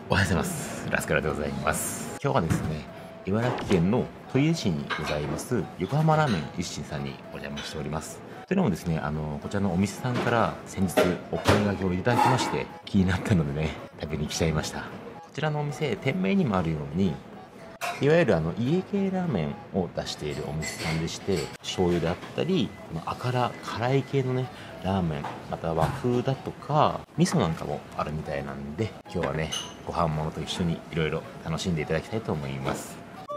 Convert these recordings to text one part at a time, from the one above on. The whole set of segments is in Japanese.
おはようございます。ラスカルでございます。今日はですね、茨城県の取手市にございます横浜ラーメン一心さんにお邪魔しております。というのもですね、こちらのお店さんから先日お声掛けをいただきまして、気になったのでね、食べに来ちゃいました。こちらのお店、店名にもあるように、いわゆる家系ラーメンを出しているお店さんでして、醤油であったり、辛い系のね、ラーメン、また和風だとか、味噌なんかもあるみたいなんで、今日はね、ご飯物と一緒にいろいろ楽しんでいただきたいと思います。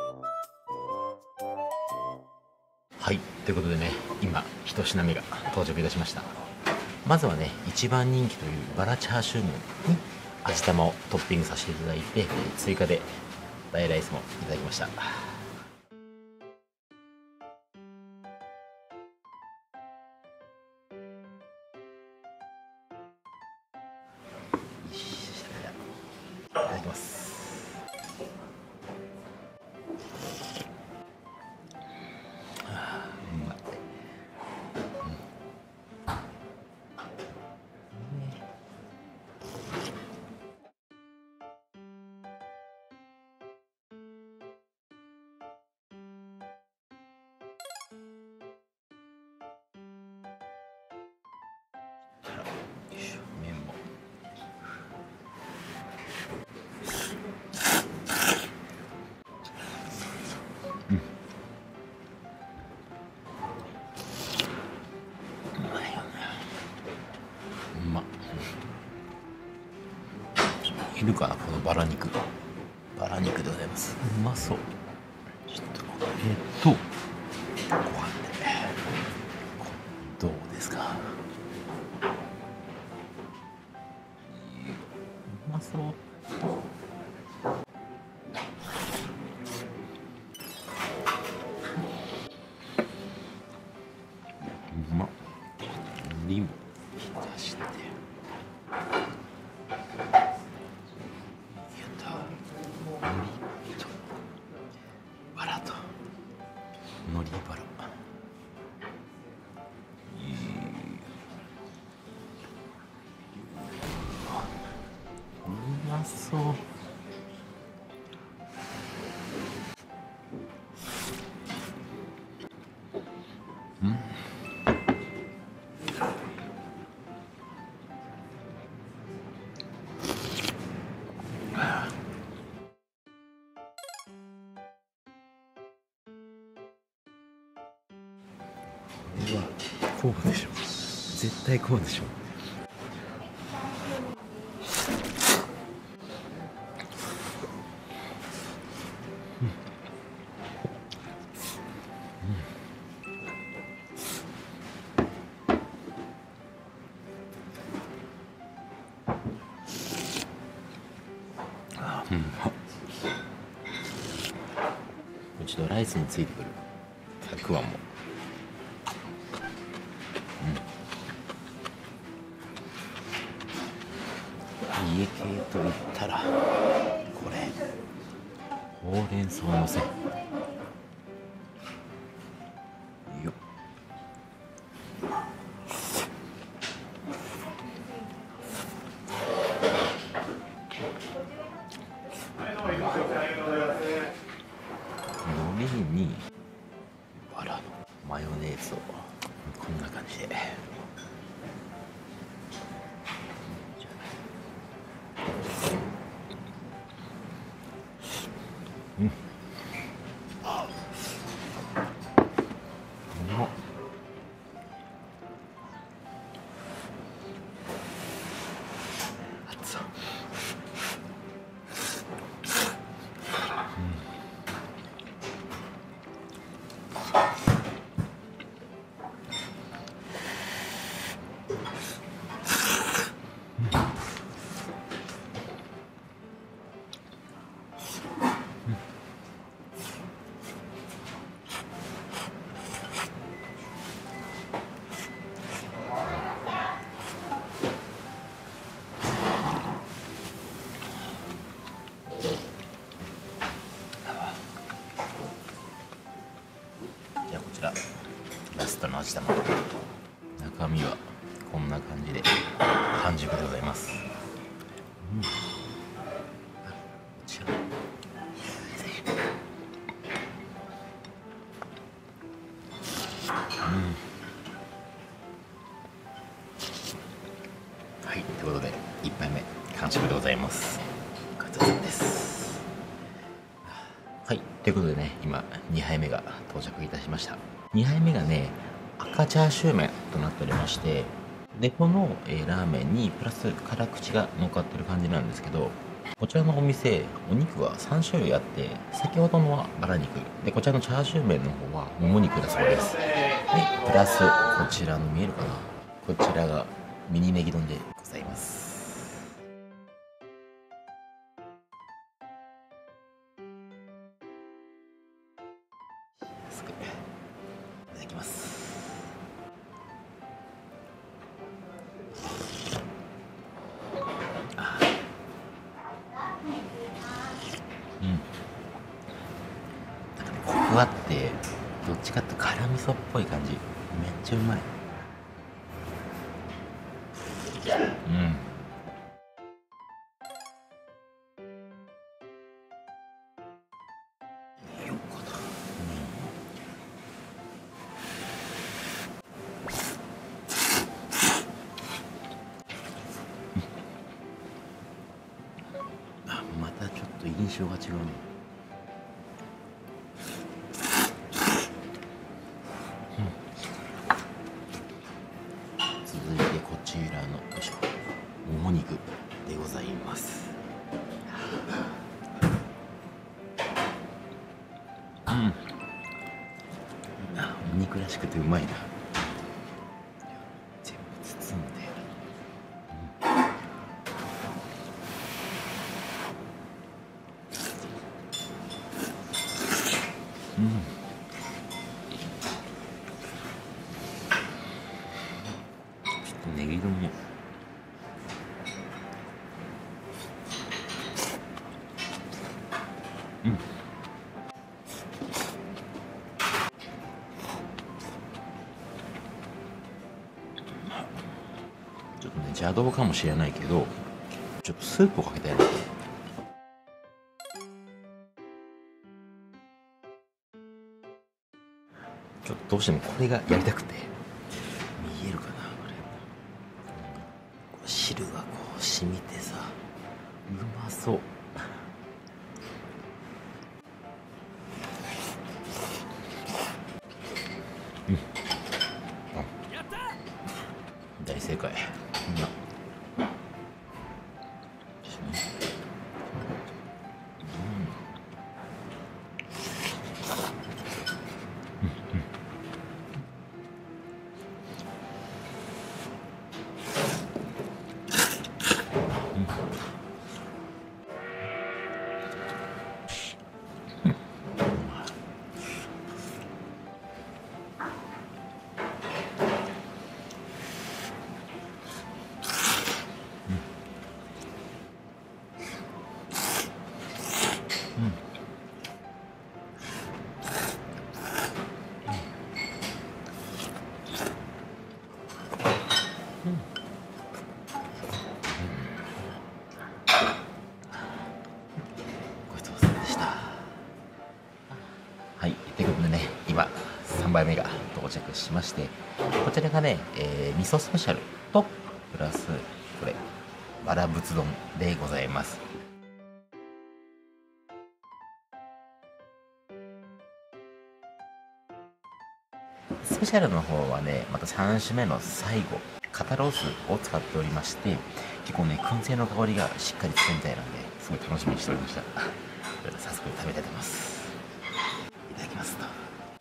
はい、ということでね、今、一品目が到着いたしました。まずはね、一番人気というバラチャーシュー麺に味玉をトッピングさせていただいて、追加で大ライスもいただきました。いただきます。うまい。麺もうまいよね。うまっ。いるかな、このバラ肉でございます。うまそう。ちょっとご飯でどうですか。うまそう。うまっ。リンゴ出してやった海苔とバラと海苔バラ、うまそう。うわ、こうでしょ。絶対こうでしょ。一度ライスについてくるたくあんも、家系といったらこれほうれん草のせよっ。海苔にバラのマヨネーズをこんな感じで、うまっ。熱っ。じゃあこちらラストの味玉、中身はこんな感じで半熟でございます。 はい、ということで1杯目完食でございます。ごちそうさまです。はい、ということでね、今2杯目が到着いたしました。2杯目がね、赤チャーシュー麺となっておりまして、でこの、ラーメンにプラス辛口が乗っかってる感じなんですけど、こちらのお店お肉は3種類あって、先ほどのはバラ肉で、こちらのチャーシュー麺の方はもも肉だそうです。でプラスこちらの見えるかな、こちらがミニネギ丼でございます。いただきます。コクあって、どっちかって辛味噌っぽい感じ、めっちゃうまい。よっこだ。またちょっと印象が違うね。続いてこちらのもも肉でございます。お肉らしくてうまいな。全部包んで、ちょっとネギ丼もちょっとね邪道かもしれないけど、ちょっとスープをかけたいな。ちょっとどうしてもこれがやりたくて、見えるかな、これ汁がこう染みてさ、うまそう。大正解。ごちそうさまでした。はい、ということでね、今3杯目が到着しまして、こちらがね、味噌スペシャルとプラスこれバラ仏丼でございます。スペシャルの方はね、また3種目の最後、肩ロースを使っておりまして、結構ね、燻製の香りがしっかりつくみたいなんで、すごい楽しみにしておりました。それでは早速食べたいと思います。いただきますと。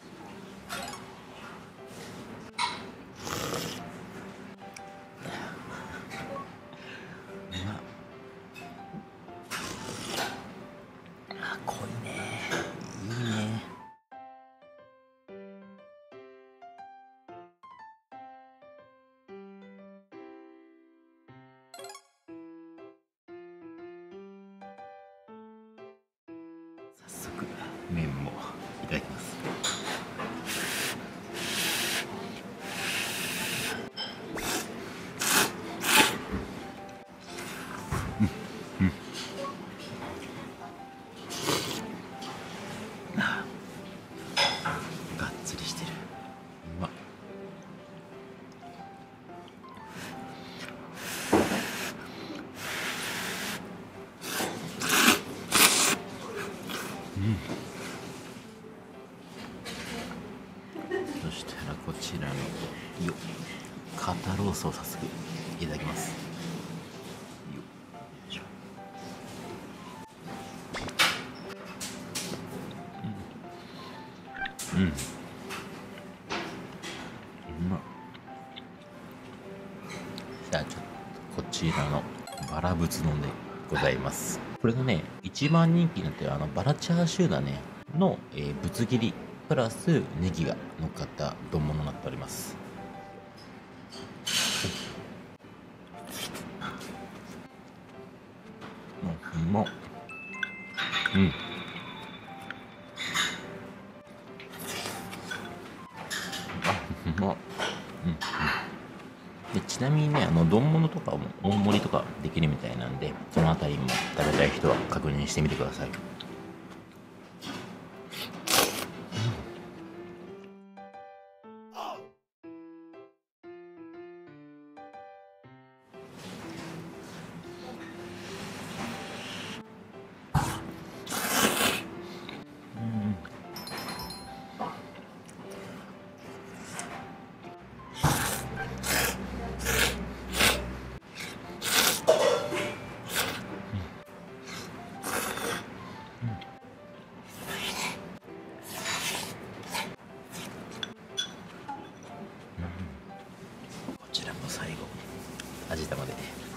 濃いね。いいね。早速麺もいただきます。がっつりしてる。うまっ。 よっ、肩ロースを早速いただきます。よいしょ。うん、うまっ。じゃあちょっとこちらのバラぶつ丼でございます。これのね、一番人気になってるバラチャーシューだねの、ぶつ切りプラスネギが乗っかった丼物になっております。うまっ。うん。あ、うまっ。うん。でちなみにね、丼物とかも大盛りとかできるみたいなんで、そのあたりも食べたい人は確認してみてください。こちらも最後味玉で